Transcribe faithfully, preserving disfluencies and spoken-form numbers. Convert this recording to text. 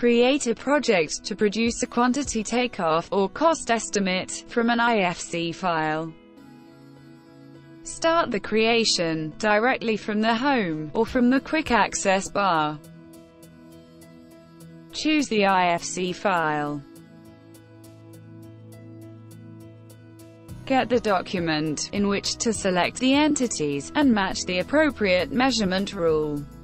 Create a project to produce a quantity takeoff, or cost estimate, from an I F C file. Start the creation directly from the home, or from the quick access bar. Choose the I F C file. Get the document in which to select the entities, and match the appropriate measurement rule.